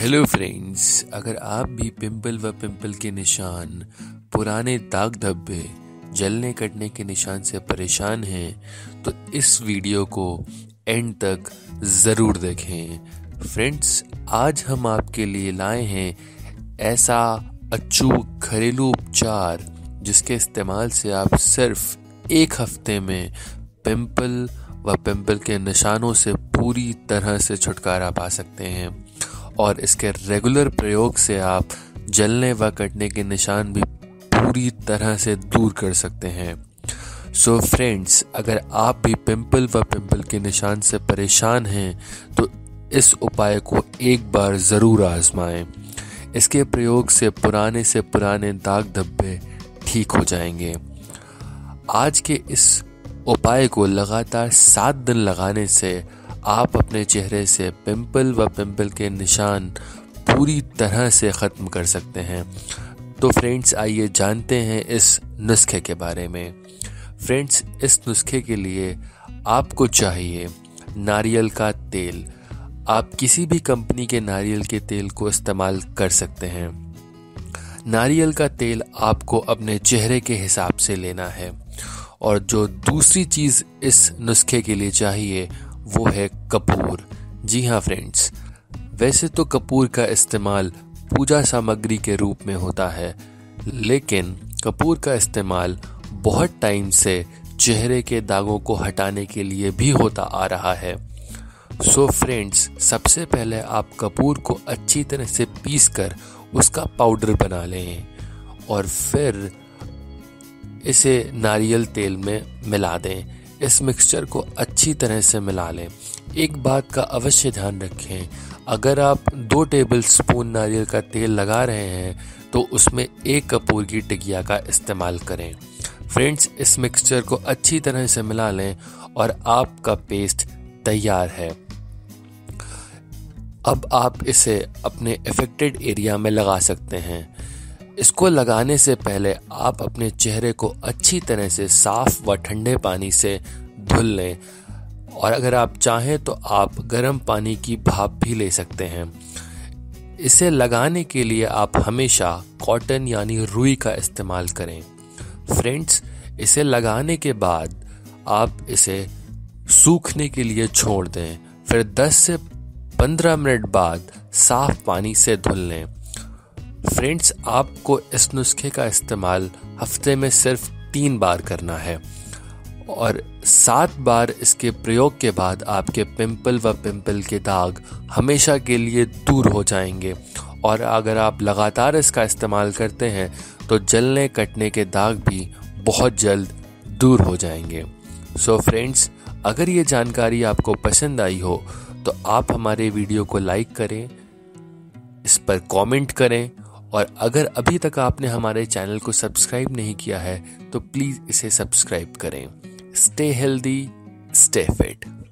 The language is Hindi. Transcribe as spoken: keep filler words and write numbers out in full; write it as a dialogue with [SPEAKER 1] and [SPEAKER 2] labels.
[SPEAKER 1] हेलो फ्रेंड्स, अगर आप भी पिंपल व पिंपल के निशान, पुराने दाग धब्बे, जलने कटने के निशान से परेशान हैं तो इस वीडियो को एंड तक ज़रूर देखें। फ्रेंड्स, आज हम आपके लिए लाए हैं ऐसा अचूक घरेलू उपचार जिसके इस्तेमाल से आप सिर्फ एक हफ्ते में पिंपल व पिंपल के निशानों से पूरी तरह से छुटकारा पा सकते हैं और इसके रेगुलर प्रयोग से आप जलने व कटने के निशान भी पूरी तरह से दूर कर सकते हैं। सो so फ्रेंड्स, अगर आप भी पिंपल व पिंपल के निशान से परेशान हैं तो इस उपाय को एक बार ज़रूर आजमाएं। इसके प्रयोग से पुराने से पुराने दाग धब्बे ठीक हो जाएंगे। आज के इस उपाय को लगातार सात दिन लगाने से आप अपने चेहरे से पिंपल व पिंपल के निशान पूरी तरह से ख़त्म कर सकते हैं। तो फ्रेंड्स, आइए जानते हैं इस नुस्खे के बारे में। फ्रेंड्स, इस नुस्खे के लिए आपको चाहिए नारियल का तेल। आप किसी भी कंपनी के नारियल के तेल को इस्तेमाल कर सकते हैं। नारियल का तेल आपको अपने चेहरे के हिसाब से लेना है। और जो दूसरी चीज़ इस नुस्खे के लिए चाहिए वो है कपूर। जी हाँ फ्रेंड्स, वैसे तो कपूर का इस्तेमाल पूजा सामग्री के रूप में होता है, लेकिन कपूर का इस्तेमाल बहुत टाइम से चेहरे के दागों को हटाने के लिए भी होता आ रहा है। सो फ्रेंड्स, सबसे पहले आप कपूर को अच्छी तरह से पीसकर उसका पाउडर बना लें और फिर इसे नारियल तेल में मिला दें। इस मिक्सचर को अच्छी तरह से मिला लें। एक बात का अवश्य ध्यान रखें, अगर आप दो टेबल स्पून नारियल का तेल लगा रहे हैं तो उसमें एक कपूर की टिकिया का इस्तेमाल करें। फ्रेंड्स, इस मिक्सचर को अच्छी तरह से मिला लें और आपका पेस्ट तैयार है। अब आप इसे अपने अफेक्टेड एरिया में लगा सकते हैं। इसको लगाने से पहले आप अपने चेहरे को अच्छी तरह से साफ व ठंडे पानी से धुल लें और अगर आप चाहें तो आप गर्म पानी की भाप भी ले सकते हैं। इसे लगाने के लिए आप हमेशा कॉटन यानी रुई का इस्तेमाल करें। फ्रेंड्स, इसे लगाने के बाद आप इसे सूखने के लिए छोड़ दें, फिर दस से पंद्रह मिनट बाद साफ पानी से धुल लें। फ्रेंड्स, आपको इस नुस्खे का इस्तेमाल हफ्ते में सिर्फ तीन बार करना है और सात बार इसके प्रयोग के बाद आपके पिंपल व पिंपल के दाग हमेशा के लिए दूर हो जाएंगे और अगर आप लगातार इसका इस्तेमाल करते हैं तो जलने कटने के दाग भी बहुत जल्द दूर हो जाएंगे। सो फ्रेंड्स, अगर ये जानकारी आपको पसंद आई हो तो आप हमारे वीडियो को लाइक करें, इस पर कमेंट करें और अगर अभी तक आपने हमारे चैनल को सब्सक्राइब नहीं किया है तो प्लीज़ इसे सब्सक्राइब करें। Stay healthy, stay fit.